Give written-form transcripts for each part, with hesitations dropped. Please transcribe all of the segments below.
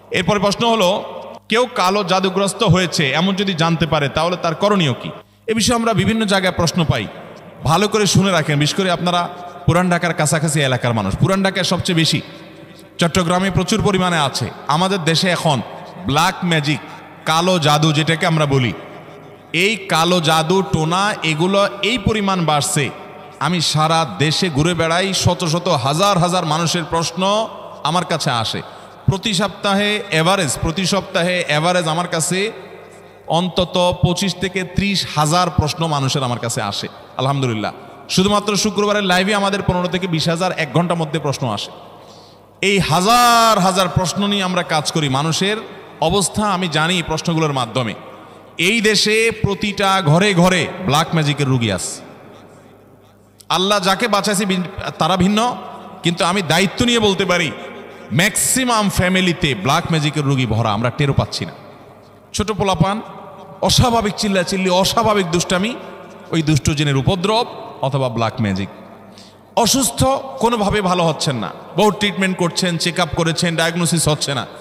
এরপরে প্রশ্ন হলো, কেউ কালো জাদুগ্রস্ত হয়েছে এমন যদি জানতে পারে তাহলে তার করণীয় কি? এ বিষয়ে আমরা বিভিন্ন জায়গায় প্রশ্ন পাই, ভালো করে শুনে রাখেন। বিশেষ করে আপনারা পুরান ঢাকার কাছাকাছি এলাকার মানুষ, পুরান ঢাকায় সবচেয়ে বেশি, চট্টগ্রামে প্রচুর পরিমাণে আছে। আমাদের দেশে এখন ব্ল্যাক ম্যাজিক, কালো জাদু যেটাকে আমরা বলি, এই কালো জাদু টোনা এগুলো এই পরিমাণ বাড়ছে। আমি সারা দেশে ঘুরে বেড়াই, শত শত হাজার হাজার মানুষের প্রশ্ন আমার কাছে আসে। প্রতি সপ্তাহে এভারেজ আমার কাছে অন্তত 25 থেকে 30 হাজার প্রশ্ন মানুষের আমার কাছে আসে। আলহামদুলিল্লাহ, শুধুমাত্র শুক্রবারের লাইভে আমাদের 15 থেকে 20 হাজার 1 ঘন্টার মধ্যে প্রশ্ন আসে। এই হাজার হাজার প্রশ্ন নিয়ে আমরা কাজ করি। মানুষের অবস্থা আমি জানি প্রশ্নগুলোর মাধ্যমে। এই দেশে প্রতিটা ঘরে ঘরে ব্ল্যাক ম্যাজিকের রুগী আছে। আল্লাহ যাকে বাঁচাইছে তারা ভিন্ন, কিন্তু আমি দায়িত্ব নিয়ে বলতে পারি ম্যাক্সিমাম ফ্যামিলিতে ব্ল্যাক ম্যাজিকের রুগী ভরা, আমরা টেরও পাচ্ছি না। ছোট পোলাপান, অস্বাভাবিক চিল্লাচিল্লি, অস্বাভাবিক দুষ্টামি, ওই দুষ্ট জিনের উপদ্রব অথবা ব্ল্যাক ম্যাজিক। অসুস্থ, কোনোভাবে ভালো হচ্ছেন না, বহু ট্রিটমেন্ট করছেন, চেক আপ করেছেন, ডায়াগনোসিস হচ্ছে না।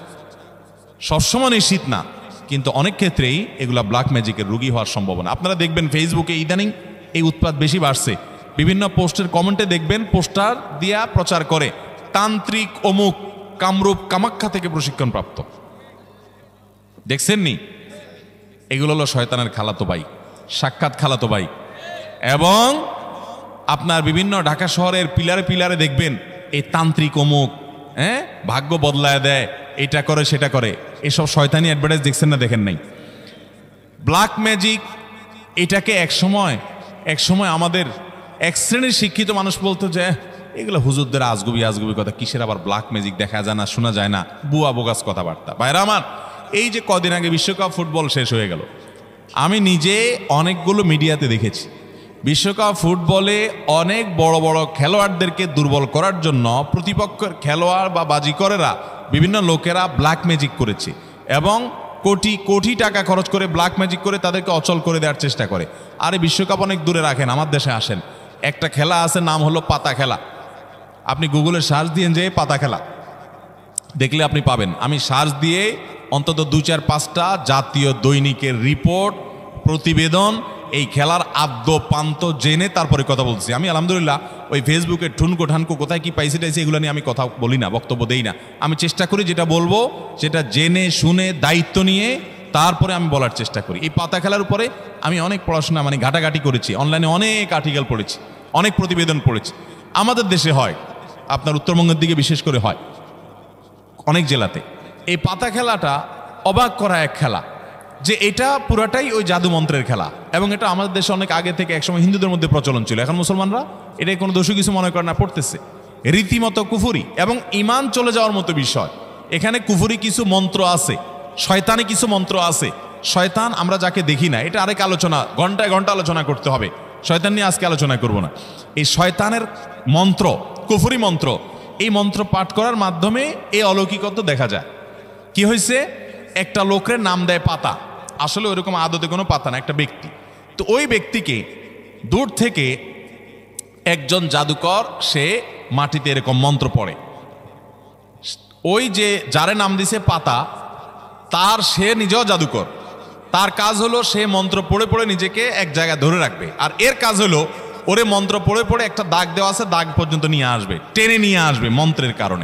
সবসময় নিশ্চিত না, কিন্তু অনেক ক্ষেত্রেই এগুলা ব্ল্যাক ম্যাজিকের রুগী হওয়ার সম্ভাবনা। আপনারা দেখবেন ফেসবুকে ইদানিং এই উৎপাত বেশি বাড়ছে। বিভিন্ন পোস্টের কমেন্টে দেখবেন পোস্টার দিয়া প্রচার করে তান্ত্রিক অমুক কামরূপ কামাখ্যা থেকে প্রশিক্ষণপ্রাপ্ত। দেখছেন নি? এগুলো হলো শয়তানের খালাতো ভাই, সাক্ষাৎ খালাতো ভাই। এবং আপনার বিভিন্ন ঢাকা শহরের পিলারে পিলারে দেখবেন এই তান্ত্রিক অমুক, ভাগ্য বদলায় দেয়, এটা করে সেটা করে, এসব শয়তানি অ্যাডভার্টাইজ দেখছেন না? দেখেন নাই? ব্ল্যাক ম্যাজিক এটাকে এক সময় আমাদের এক শ্রেণীর শিক্ষিত মানুষ বলতো যে এগুলো হুজুরদের আজগুবি কথা, কিসের আবার ব্ল্যাক ম্যাজিক, দেখা যায় না, শোনা যায় না, বুয়া বোগাস কথাবার্তা। ভাইরা আমার, এই যে কদিন আগে বিশ্বকাপ ফুটবল শেষ হয়ে গেল, আমি নিজে অনেকগুলো মিডিয়াতে দেখেছি বিশ্বকাপ ফুটবলে অনেক বড় বড় খেলোয়াড়দেরকে দুর্বল করার জন্য প্রতিপক্ষের খেলোয়াড় বা বাজিকরেরা, বিভিন্ন লোকেরা ব্ল্যাক ম্যাজিক করেছে এবং কোটি কোটি টাকা খরচ করে ব্ল্যাক ম্যাজিক করে তাদেরকে অচল করে দেওয়ার চেষ্টা করে। আরে বিশ্বকাপ অনেক দূরে রাখেন, আমার দেশে আসেন। একটা খেলা আছে, নাম হলো পাতা খেলা। আপনি গুগলে সার্চ দিয়ে যে পাতা খেলা দেখলে আপনি পাবেন। আমি সার্চ দিয়ে অন্তত 2-4-5টা জাতীয় দৈনিকের রিপোর্ট, প্রতিবেদন, এই খেলার আদ্য পান্ত জেনে তারপরে কথা বলছি। আমি আলহামদুলিল্লাহ ওই ফেসবুকের ঠুনকো ঠানকো কোথায় কি পাইছি টাইছি এগুলো নিয়ে আমি কথা বলি না, বক্তব্য দেই না। আমি চেষ্টা করি যেটা বলবো সেটা জেনে শুনে দায়িত্ব নিয়ে তারপরে আমি বলার চেষ্টা করি। এই পাতা খেলার উপরে আমি অনেক পড়াশোনা ঘাটাঘাটি করেছি, অনলাইনে অনেক আর্টিকেল পড়েছি, অনেক প্রতিবেদন পড়েছি। আমাদের দেশে হয়, আপনার উত্তরবঙ্গের দিকে বিশেষ করে হয়, অনেক জেলাতে। এই পাতা খেলাটা অবাক করা এক খেলা, যে এটা পুরাটাই ওই জাদু মন্ত্রের খেলা। এবং এটা আমাদের দেশে অনেক আগে থেকে একসময় হিন্দুদের মধ্যে প্রচলন ছিল। এখন মুসলমানরা এটাই কোনো দোষী কিছু মনে করে না, পড়তেছে রীতিমতো কুফুরি এবং ইমান চলে যাওয়ার মতো বিষয়। এখানে কুফুরি কিছু মন্ত্র আছে, শয়তানি কিছু মন্ত্র আছে। শয়তান আমরা যাকে দেখি না, এটা আরেক আলোচনা, ঘন্টায় ঘন্টা আলোচনা করতে হবে, শয়তান নিয়ে আজকে আলোচনা করব না। এই শয়তানের মন্ত্র, কুফুরি মন্ত্র, এই মন্ত্র পাঠ করার মাধ্যমে এই অলৌকিকত্ব দেখা যায়। কি হয়েছে, একটা লোকের নাম দেয় পাতা, আসলে ওইরকম আদতে কোনো পাতা না, একটা ব্যক্তি। তো ওই ব্যক্তিকে দূর থেকে একজন জাদুকর, সে মাটিতে এরকম মন্ত্র পড়ে। ওই যে যারে নাম দিছে পাতা, সে নিজেও জাদুকর। তার কাজ হলো সে মন্ত্র পড়ে পড়ে নিজেকে এক জায়গায় ধরে রাখবে, আর এর কাজ হলো ওরে মন্ত্র পড়ে পড়ে একটা দাগ দেওয়া আছে, দাগ পর্যন্ত নিয়ে আসবে, টেনে নিয়ে আসবে মন্ত্রের কারণে।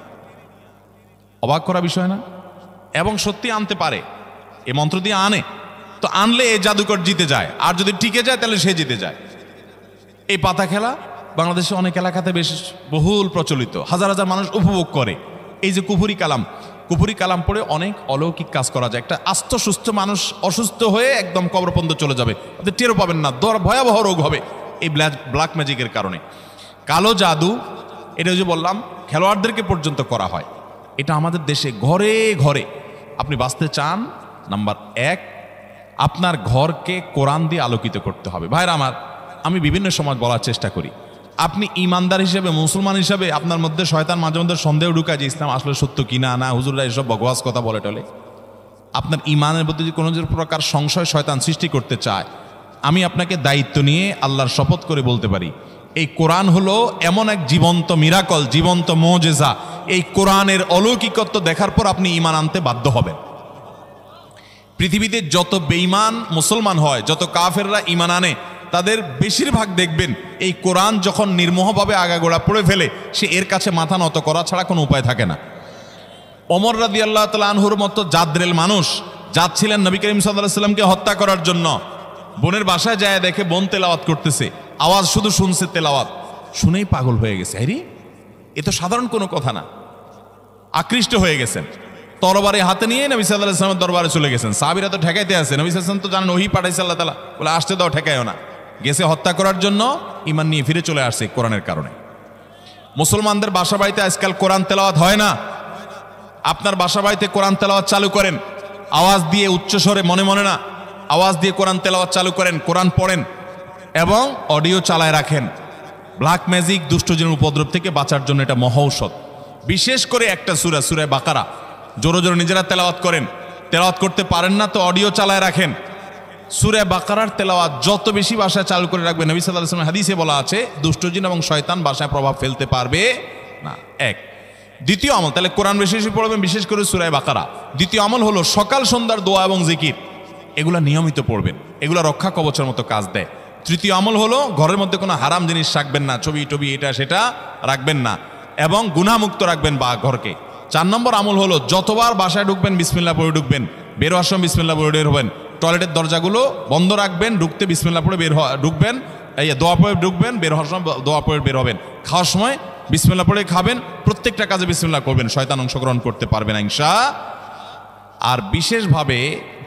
অবাক করা বিষয় না? এবং সত্যি আনতে পারে, এ মন্ত্র দিয়ে আনে। তো আনলে এই জাদুকর জিতে যায়, আর যদি টিকে যায় তাহলে সে জিতে যায়। এই পাতা খেলা বাংলাদেশে অনেক এলাকাতে বেশ বহুল প্রচলিত, হাজার হাজার মানুষ উপভোগ করে। এই যে কুফুরি কালাম পড়ে অনেক অলৌকিক কাজ করা যায়। একটা আস্ত সুস্থ মানুষ অসুস্থ হয়ে একদম কবরপর্যন্ত চলে যাবে, আপনি টেরও পাবেন না, ভয়াবহ রোগ হবে এই ব্ল্যাক ম্যাজিকের কারণে। কালো জাদু, এটা যে বললাম খেলোয়াড়দেরকে পর্যন্ত করা হয়। এটা আমাদের দেশে ঘরে ঘরে। আপনি বাঁচতে চান, নাম্বার 1, আপনার ঘরকে কোরআন দিয়ে আলোকিত করতে হবে। ভাইরা আমার, আমি বিভিন্ন সময় বলার চেষ্টা করি, আপনি ইমানদার হিসেবে, মুসলমান হিসেবে আপনার মধ্যে শয়তান মাঝে মধ্যে সন্দেহ ঢুকায় যে ইসলাম আসলে সত্য কিনা, না হুজুররা এসব বকওয়াস কথা বলে টলে। আপনার ইমানের মধ্যে যদি কোনো প্রকার সংশয় শয়তান সৃষ্টি করতে চায়, আমি আপনাকে দায়িত্ব নিয়ে আল্লাহর শপথ করে বলতে পারি, এই কোরআন হলো এমন এক জীবন্ত মিরাকল, জীবন্ত মুজিজা। এই কোরআনের অলৌকিকত্ব দেখার পর আপনি ঈমান আনতে বাধ্য হবেন। পৃথিবীতে যত বেঈমান মুসলমান হয়, যত কাফেররা ঈমান আনে, তাদের বেশিরভাগ দেখবেন এই কোরআন যখন নির্মোহভাবে আগাগোড়া পড়ে ফেলে, সে এর কাছে মাথা নত করা ছাড়া কোনো উপায় থাকে না। ওমর রাদিয়াল্লাহু তাআলা আনহুর মতো জাদ্রেল মানুষ যাচ্ছিলেন নবী করিম সাল্লাল্লাহু আলাইহি ওয়াসাল্লামকে হত্যা করার জন্য। বোনের বাসায় যায়, দেখে বোন তেলাওয়াত করতেছে, আওয়াজ শুধু শুনছে তেলাওয়াত, শুনেই পাগল হয়ে গেছে। আরে এ তো সাধারণ কোনো কথা না। আকৃষ্ট হয়ে গেছেন, তরবারি হাতে নিয়ে নবী সাল্লাল্লাহু আলাইহি ওয়াসাল্লামের দরবারে চলে গেছেন। সাহাবীরা তো ঠেকাইতে আছে, নবী সাল্লাল্লাহু আলাইহি ওয়াসাল্লাম তো জানেন ওহী পাঠাইছে আল্লাহ তাআলা, বলে আসতে দাও, ঠেকাইও না। গেছে হত্যা করার জন্য, ঈমান নিয়ে ফিরে চলে আসছে কোরআনের কারণে। মুসলমানদের বাসা বাড়িতে আজকাল কোরআন তেলাওয়াত হয় না। আপনার বাসা বাড়িতে কোরআন তেলাওয়াত চালু করেন, আওয়াজ দিয়ে উচ্চস্বরে, মনে মনে না, আওয়াজ দিয়ে কোরআন তেলাওয়াত চালু করেন, কোরআন পড়েন এবং অডিও চালায় রাখেন। ব্ল্যাক ম্যাজিক, দুষ্টজনের উপদ্রব থেকে বাঁচার জন্য এটা মহা ঔষধ। বিশেষ করে একটা সূরা, সূরা বাকারা জোরে জোরে নিজেরা তেলাওয়াত করেন। তেলাওয়াত করতে পারেন না তো অডিও চালায় রাখেন। সূরা বাকারার তেলাওয়াত যত বেশি ভাষায় চালু করে রাখবেন, নবী সাল্লাল্লাহু আলাইহি ওয়াসাল্লাম হাদিসে বলা আছে দুষ্টজিন এবং শয়তান ভাষায় প্রভাব ফেলতে পারবে না। এক। দ্বিতীয় আমল, তাহলে কোরআন বেশি বেশি পড়বেন, বিশেষ করে সূরা বাকারা। দ্বিতীয় আমল হলো সকাল সন্ধ্যার দোয়া এবং জিকির, এগুলা নিয়মিত পড়বেন, এগুলা রক্ষা কবচের মতো কাজ দেয়। তৃতীয় আমল হলো ঘরের মধ্যে কোনো হারাম জিনিস রাখবেন না, ছবি টবি এটা সেটা রাখবেন না, এবং গুনাহমুক্ত রাখবেন বা ঘরকে। 4 নম্বর আমল হলো যতবার বাসায় ঢুকবেন বিসমিল্লাহ পড়ে ঢুকবেন, বের হওয়ার সময় বিসমিল্লাহ পড়ে বের হবেন। টয়লেটের দরজাগুলো বন্ধ রাখবেন, ঢুকতে বিসমিল্লাহ পড়ে ঢুকবেন, এই দোয়া পড়ে ঢুকবেন, বের হওয়ার সময় দোয়া পড়ে বের হবেন। খাওয়ার সময় বিসমিল্লাহ পড়ে খাবেন, প্রত্যেকটা কাজে বিসমিল্লাহ করবেন, শয়তান অংশগ্রহণ করতে পারবে না ইনশাআল্লাহ। আর বিশেষভাবে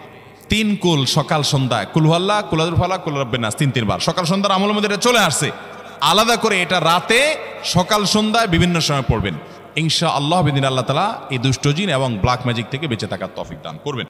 3 কুল সকাল সন্ধ্যা, কুল হুয়াল্লাহ, কুল আযুল ফালাক, কুল রাব্বিন নাস, 3 বার সকাল সন্ধ্যার আমলের মধ্যে এটা চলে আসছে। আলাদা করে এটা রাতে, সকাল সন্ধ্যায় বিভিন্ন সময় পড়বেন ইনশাআল্লাহ। বিদিন আল্লাহ তাআলা এই দুষ্টজিন এবং ব্ল্যাক ম্যাজিক থেকে বেঁচে থাকার তৌফিক দান করবেন।